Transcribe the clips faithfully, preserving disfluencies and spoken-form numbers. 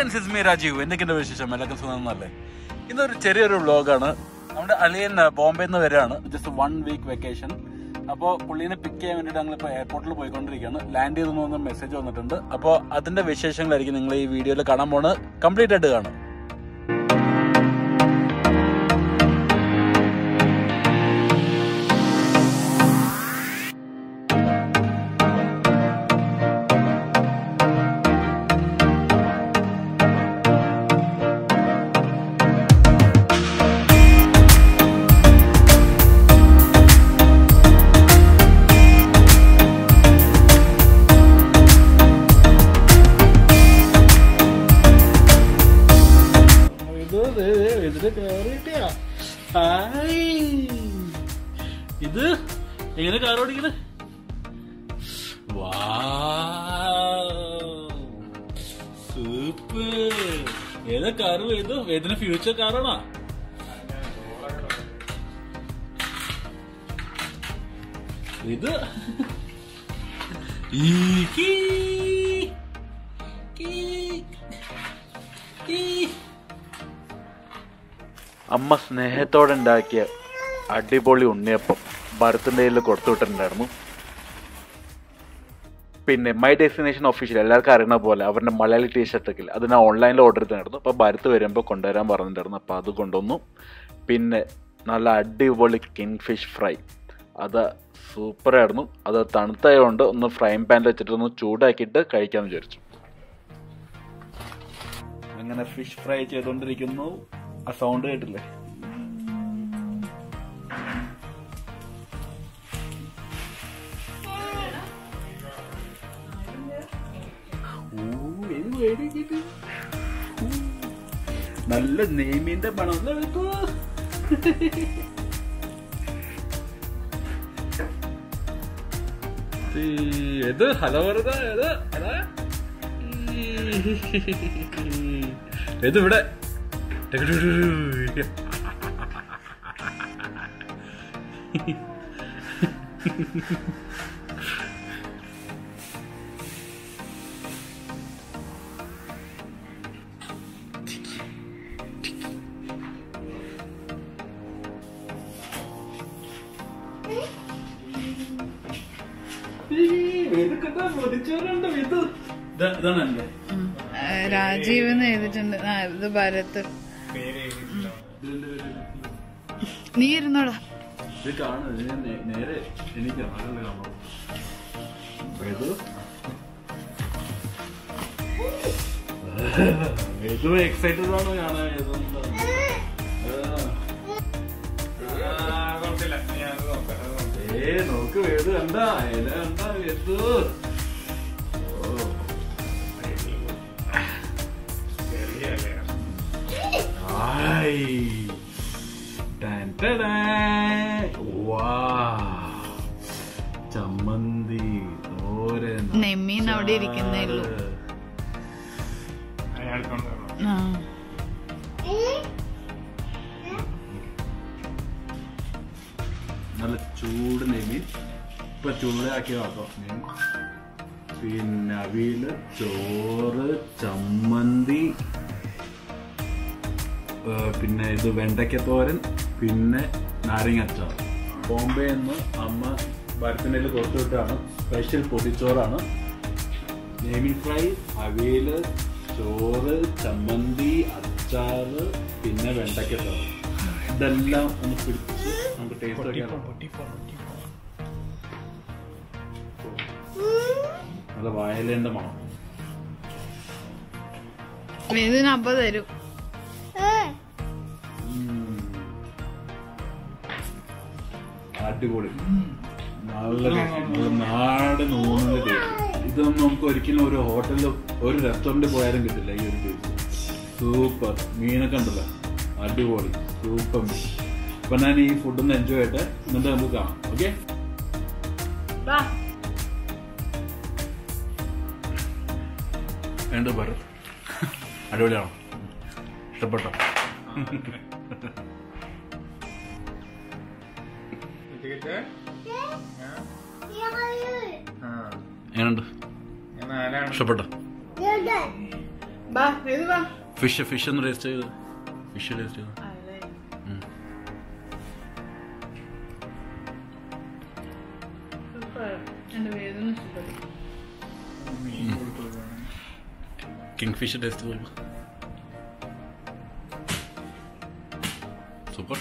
friends, it's me Rajeev. എന്തൊക്കെയുണ്ട് വിശേഷം? എല്ലാവർക്കും സുഖമാണല്ലേ? ഇന്നൊരു ചെറിയൊരു വ്ളോഗാണ്. നമ്മുടെ അലിയൻ ബോംബെയിൽ നിന്ന് വരികയാണ്. Just one week vacation. അപ്പോൾ പുള്ളീനെ പിക്ക് ചെയ്യാൻ വേണ്ടിയിട്ട് ഞങ്ങളിപ്പോൾ എയർപോർട്ടിൽ പോയിക്കൊണ്ടിരിക്കുകയാണ്. ലാൻഡ് ചെയ്തെന്ന് പറഞ്ഞ മെസ്സേജ് വന്നിട്ടുണ്ട്. അപ്പോൾ അതിൻ്റെ വിശേഷങ്ങളായിരിക്കും നിങ്ങൾ ഈ വീഡിയോയിൽ കാണാൻ പോകുന്നത്. കംപ്ലീറ്റ് ആയിട്ട് കാണാം. ഇത് എങ്ങനെ കാർ ഓടിക്കുന്നത്? സൂപ്പർ. ഏതാ കാറ്? ഏതോ ഏതിന് ഫ്യൂച്ചർ കാറാണോ? ഇത് അമ്മ സ്നേഹത്തോടെ ഉണ്ടാക്കിയ അടിപൊളി ഉണ്ണിയപ്പം ഭരത്തിന്റെ കയ്യിൽ കൊടുത്തുവിട്ടിട്ടുണ്ടായിരുന്നു. പിന്നെ മൈ ഡെസ്റ്റിനേഷൻ ഒഫീഷ്യൽ എല്ലാവർക്കും അറിയുന്ന പോലെ അവരുടെ മലയാളി ടീഷർട്ടൊക്കെ അത് ഞാൻ ഓൺലൈനിൽ ഓർഡർ ചെയ്തിട്ടുണ്ടായിരുന്നു. അപ്പോൾ ഭരത്ത് വരുമ്പോൾ കൊണ്ടുവരാൻ പറഞ്ഞിട്ടുണ്ടായിരുന്നു. അപ്പോൾ അത് കൊണ്ടുവന്നു. പിന്നെ നല്ല അടിപൊളി കിങ് ഫിഷ് ഫ്രൈ, അത് സൂപ്പറായിരുന്നു. അത് തണുത്തായതുകൊണ്ട് ഒന്ന് ഫ്രൈങ് പാനിൽ വെച്ചിട്ട് ഒന്ന് ചൂടാക്കിയിട്ട് കഴിക്കാമെന്ന് വിചാരിച്ചു. അങ്ങനെ ഫിഷ് ഫ്രൈ ചെയ്തുകൊണ്ടിരിക്കുന്നു. ആ സൗണ്ട് കേട്ടില്ലേ? നല്ല നെയ്മീന്റെ പണം എടുക്കൂ. ഇത് ഹലോ വെറുതെ ഇത് ഇവിടെ രാജീവ് എന്ന് എഴുതിട്ടുണ്ട്. ആ ഇത് ഭരത്. നീ ഇരുന്നോടാ. നേരെ എനിക്ക് ഏറ്റവും എക്സൈറ്റഡ് ആണോ കാണാൻ? ഏ നോക്ക് വേദ കണ്ട ഇല കണ്ട വേദു. ചമ്മന്തി നെമ്മീൻ അവിടെ ഇരിക്കുന്നേ ഉള്ളൂ. നല്ല ചൂട് നെയ്മീൻ ഇപ്പൊ ചൂടാക്കി നോക്കാം. പിന്നെ അവിയല്, ചോറ്, ചമ്മന്തി, പിന്നെ ഇത് വെണ്ടയ്ക്കത്തോരൻ, പിന്നെ നാരങ്ങ അച്ചാർ. ബോംബെ നിന്ന് അമ്മ ഭരത്തിന്റെ കൊടുത്തുവിട്ടാണ്. സ്പെഷ്യൽ പൊതിച്ചോറാണ്. നെയ്മീൻ ഫ്രൈ, അവിയല്, ചോറ്, ചമ്മന്തി, അച്ചാറ്, പിന്നെ വെണ്ടയ്ക്കത്തോരൻ. ഇതെല്ലാം ഒന്ന് പിടിച്ച് നമുക്ക് ടേസ്റ്റ് നല്ല വായലേണ്ട മണം. ഇതിനപ്പ തരും. അടിപൊളി, നല്ല നാടൻ ഊണിന്റെ ടേസ്റ്റ്. ഇതൊന്നും നമുക്ക് ഒരിക്കലും ഒരു ഹോട്ടലിൽ ഒരു റെസ്റ്റോറൻറ്റിൽ പോയാലും കിട്ടില്ല ഈ ഒരു ടേസ്റ്റ്. സൂപ്പർ. മീനൊക്കെ ഉണ്ടല്ലോ, അടിപൊളി സൂപ്പർ മീൻ. അപ്പൊ ഞാൻ ഈ ഫുഡൊന്ന് എൻജോയ് ചെയ്യട്ടെ, എന്നിട്ട് നമുക്ക് കാണാം. ഓക്കെ, വേണ്ട ഭരത്? അടിപൊളിയാണോ? ഇഷ്ടപ്പെട്ടോ? എങ്ങനെയുണ്ട്? ഇഷ്ടപ്പെട്ടോ? ഫിഷ് ഫിഷ് ഒന്ന് ടേസ്റ്റ് ചെയ്ത് ഫിഷ് ടേസ്റ്റ് ചെയ്ത് കിങ് ഫിഷ് ടേസ്റ്റ് ചെയ്തു. സൂപ്പർ.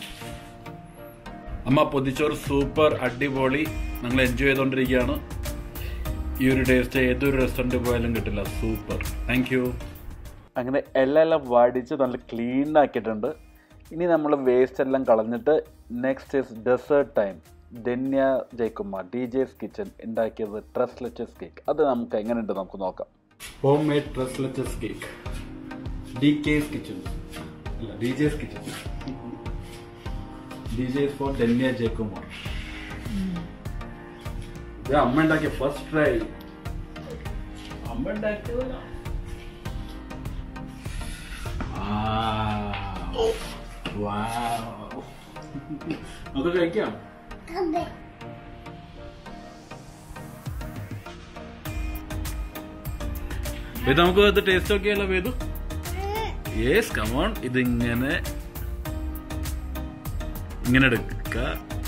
അമ്മ പൊതിച്ചോറ് സൂപ്പർ, അടിപൊളി. ഞങ്ങൾ എൻജോയ് ചെയ്തോണ്ടിരിക്കുകയാണ്. ഈ ഒരു ടേസ്റ്റ് ഏതൊരു റെസ്റ്റോറൻറ്റ് പോയാലും കിട്ടില്ല. Super, thank you. അങ്ങനെ എല്ലാം എല്ലാം വടിച്ച് നല്ല ക്ലീൻ ആക്കിയിട്ടുണ്ട്. ഇനി നമ്മൾ വേസ്റ്റ് എല്ലാം കളഞ്ഞിട്ട് next is dessert time. Dhanya Jayakumar D J's kitchen ഉണ്ടാക്കിയത് ട്രസ് ലെച്ചസ് കേക്ക്. അത് നമുക്ക് എങ്ങനെയുണ്ട് നമുക്ക് നോക്കാം. Home made tres leches cake, D K's kitchen അല്ല D J's kitchen. D J for Dhanya Jayakumar. ഇത് അമ്മ ഉണ്ടാക്കിയ ഫസ്റ്റ് ട്രൈ. അമ്മ ഉണ്ടാക്കിയതല്ല. നമുക്ക് കഴിക്കാം. ഇത് നമുക്ക് ഇത് ടേസ്റ്റ് നോക്കിയല്ലോ വേദു. Yes come on. ഇതിങ്ങനെ ഇങ്ങനെ എടുക്ക.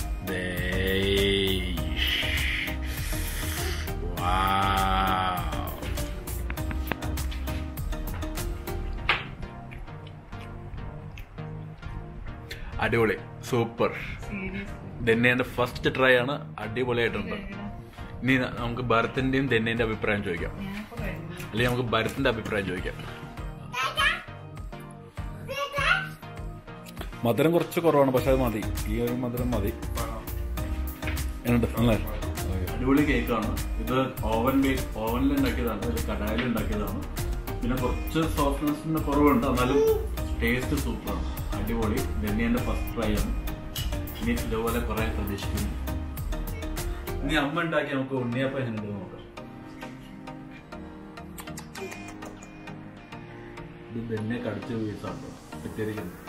അടിപൊളി, സൂപ്പർ. ധന്യന്റെ ഫസ്റ്റ് ട്രൈ ആണ്, അടിപൊളിയായിട്ടുണ്ട്. ഇനി നമുക്ക് ഭരത്തിന്റെയും ധന്യന്റെ അഭിപ്രായം ചോദിക്കാം, അല്ലെങ്കിൽ നമുക്ക് ഭരത്തിന്റെ അഭിപ്രായം ചോദിക്കാം. മധുരം കുറച്ച് കുറവാണ്, പക്ഷെ അത് മതി. ഈ ഒരു മധുരം മതി. അടിപൊളി കേക്കാണ്. ഇത് ഓവൻ ബേസ് ഓവനിൽ ഉണ്ടാക്കിയതാണ്, ഇത് കടായിൽ ഉണ്ടാക്കിയതാണ്. പിന്നെ കുറച്ച് സോഫ്റ്റ്നെസിന്റെ കുറവുണ്ട്, എന്നാലും ടേസ്റ്റ് സൂപ്പറാണ്, അടിപൊളി. ധന്യന്റെ ഫസ്റ്റ് ട്രൈ ആണ്. ഇനി ഇതുപോലെ കുറെ പ്രതീക്ഷിക്കുന്നു. ഇനി അമ്മ ഉണ്ടാക്കി നമുക്ക് ഉണ്ണിയപ്പം എങ്ങനെ നോക്കാം. ഇത് ധന്യ കടിച്ച പീസാണോ കിട്ടിയിരിക്കുന്നത്.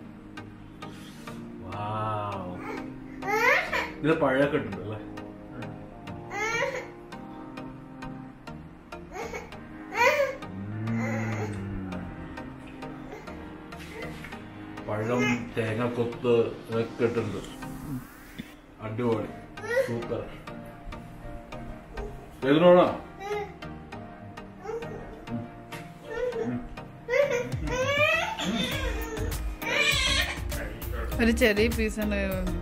ഇത് പഴമൊക്കെ ഇട്ടുണ്ട് അല്ലേ. പഴം തേങ്ങ കൊത്ത് ഇതൊക്കെ ഇട്ടുണ്ട്. അടിപൊളി, സൂപ്പർ. ഏതിനോടാ ഒരു ചെറിയ പീസാണ്.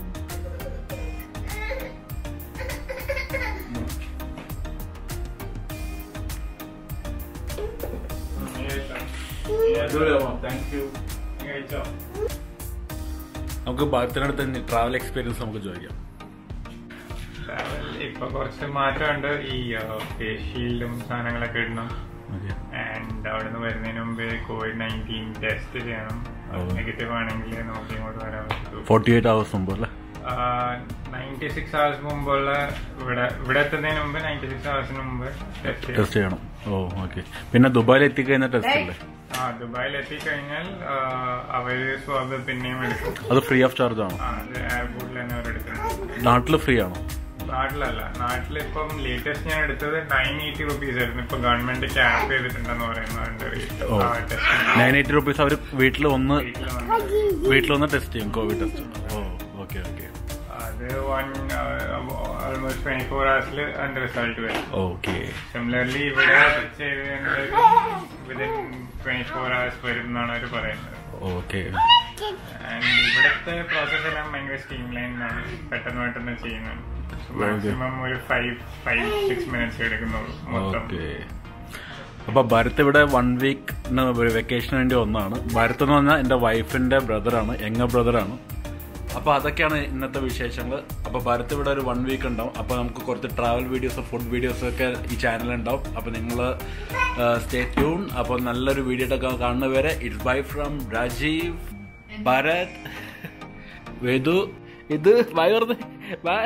നമുക്ക് ഭരത്തിനടുത്ത് ട്രാവൽ എക്സ്പീരിയൻസ് നമുക്ക് ചോദിക്കാം. ട്രാവൽ ഇപ്പൊ കുറച്ച് മാറ്റമുണ്ട്. ഈ ഫേസ് ഷീൽഡും സാധനങ്ങളൊക്കെ ഇടണം. ആൻഡ് അവിടെ നിന്ന് വരുന്നതിന് മുമ്പ് കോവിഡ് നയൻറ്റീൻ ടെസ്റ്റ് ചെയ്യണം. നെഗറ്റീവ് ആണെങ്കിൽ നമുക്ക് ഇങ്ങോട്ട് വരാൻ പറ്റും. ഫോർട്ടി എയ്റ്റ് അവേഴ്സ് മുമ്പ് അല്ലേ? നയൻറ്റി സിക്സ് അവേഴ്സ് മുമ്പുള്ള ഇവിടെ ഇവിടെ എത്തുന്നതിന് മുമ്പ് നയൻറ്റി സിക്സ് അവേഴ്സിന് മുമ്പ് ടെസ്റ്റ് ചെയ്യണം. Oh okay. പിന്നെ ദുബായിൽ എത്തിക്കഴിഞ്ഞാൽ ടെസ്റ്റ് അല്ലേ? ആ, ദുബായിൽ എത്തിക്കഴിഞ്ഞാൽ അവര് സ്വാബ് പിന്നെയും എടുക്കും. അത് ഫ്രീ ഓഫ് ചാർജ് ആണോ? അത് എയർപോർട്ടിൽ തന്നെ അവരെടുക്കണം. നാട്ടില് ഫ്രീ ആണോ? നാട്ടിലല്ല, നാട്ടിലിപ്പം ലേറ്റസ്റ്റ് ഞാൻ എടുത്തത് നയൻ എയ്റ്റി റുപ്പീസ് ആയിരുന്നു. ഇപ്പൊ ഗവൺമെന്റ് ക്യാപ് ചെയ്തിട്ടുണ്ടെന്ന് പറയുന്നുണ്ട്. നയൻ എയ്റ്റി റുപ്പീസ് അവർ വീട്ടിൽ വന്ന് വീട്ടിൽ വന്ന് ടെസ്റ്റ് ചെയ്യും, COVID test. Oh okay okay. അത് വൺ ഓൾമോസ്റ്റ് ട്വന്റി ഫോർ അവേഴ്സിൽ അതിന്റെ റിസൾട്ട് വരും. ഓക്കെ. സിമിലർലി ഇവിടെ ചെയ്ത് വിതിൻ ട്വന്റി ഫോർ അവേഴ്സ് വരും എന്നാണ് അവർ പറയുന്നത്. ഓക്കെ. ആൻഡ് ഇവിടുത്തെ പ്രോസസ് എല്ലാം ഭയങ്കര സ്ട്രീം ലൈൻ ആണ്, പെട്ടെന്ന് പെട്ടെന്ന് ചെയ്യുന്നത്. മാക്സിമം ഒരു ഫൈവ് ഫൈവ് സിക്സ് മിനിറ്റ്സ് എടുക്കുന്നുള്ളൂ മൊത്തം. അപ്പൊ ഭരത് ഇവിടെ വൺ വീക്ക് വെക്കേഷന് വേണ്ടി വന്നതാണ്. ഭരത് എന്ന് പറഞ്ഞാൽ എന്റെ വൈഫിന്റെ ബ്രദറാണ്, യങ്ങർ ബ്രദറാണ്. അപ്പൊ അതൊക്കെയാണ് ഇന്നത്തെ വിശേഷങ്ങൾ. അപ്പൊ ഭരത് ഇവിടെ ഒരു വൺ വീക്ക് ഉണ്ടാവും. അപ്പൊ നമുക്ക് കുറച്ച് ട്രാവൽ വീഡിയോസ്, ഫുഡ് വീഡിയോസ് ഒക്കെ ഈ ചാനലിൽ ഉണ്ടാവും. അപ്പൊ നിങ്ങൾ സ്റ്റേ ട്യൂൺ. അപ്പൊ നല്ലൊരു വീഡിയോ ഒക്കെ കാണുന്നവരെ it's bye from Rajeev, Bharath, Vedu. ഇത് ബൈ പറഞ്ഞേ, ബൈ.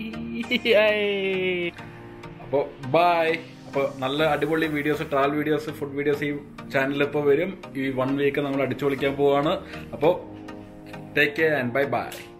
അപ്പൊ ബൈ. അപ്പോൾ നല്ല അടിപൊളി videos, travel videos, food videos ഈ ചാനലിൽ ഇപ്പോൾ വരും. ഈ വൺ വീക്ക് നമ്മൾ അടിച്ചു പൊളിക്കാൻ പോവാണ്. അപ്പോൾ take care and bye by.